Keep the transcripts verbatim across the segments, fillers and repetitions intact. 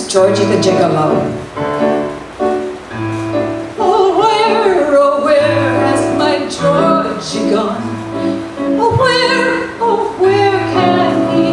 is Georgie the Gigolo. Oh, where, oh, where has my Georgie gone? Oh, where, oh, where can he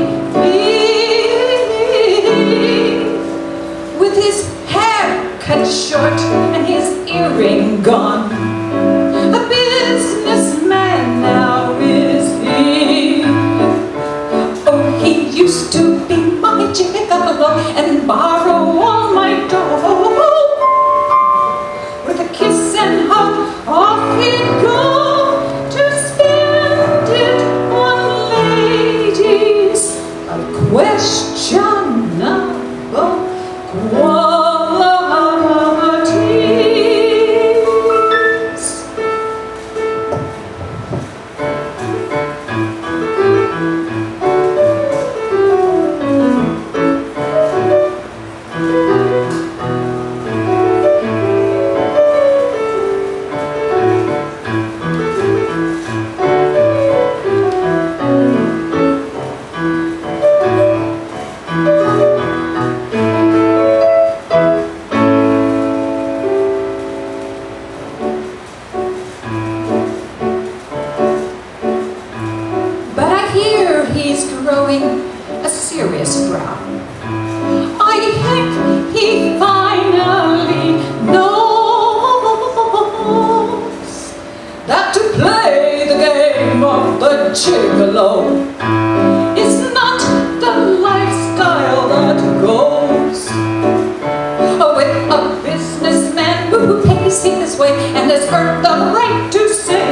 be? With his hair cut short and his earring gone, a businessman now is he. Oh, he used to be my gigolo and borrow all my dough. With a kiss and hug, off he'd go to spend it on ladies of questionable quality. He's growing a serious brow. I think he finally knows that to play the game of the gigolo is not the lifestyle that goes with a businessman who pays his way and has earned the right to say,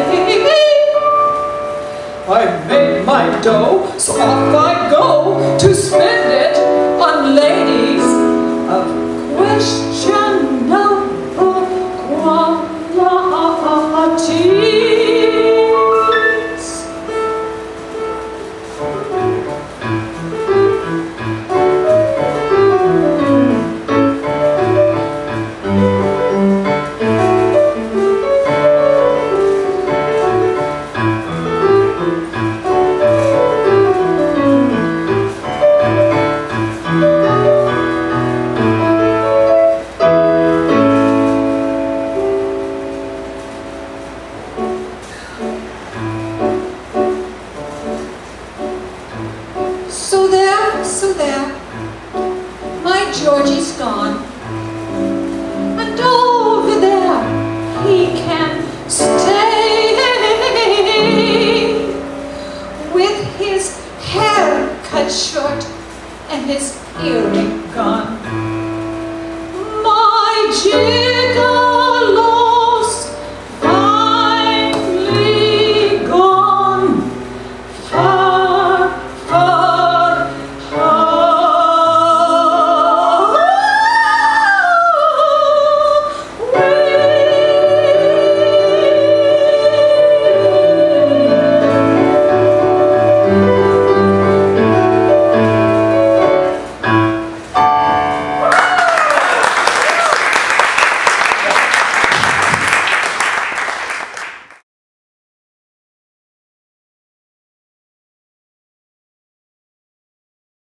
I made my dough, so off I go to spend it